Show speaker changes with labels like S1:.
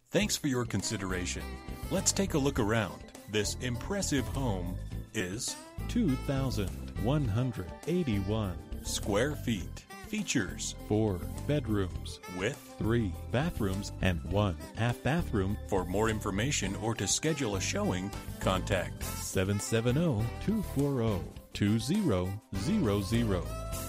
S1: Thanks for your consideration. Let's take a look around. This impressive home is
S2: 2,181
S1: square feet. Features
S2: 4 bedrooms
S1: with
S2: 3 bathrooms and 1 half bathroom.
S1: For more information or to schedule a showing, contact
S2: 770-240-2000.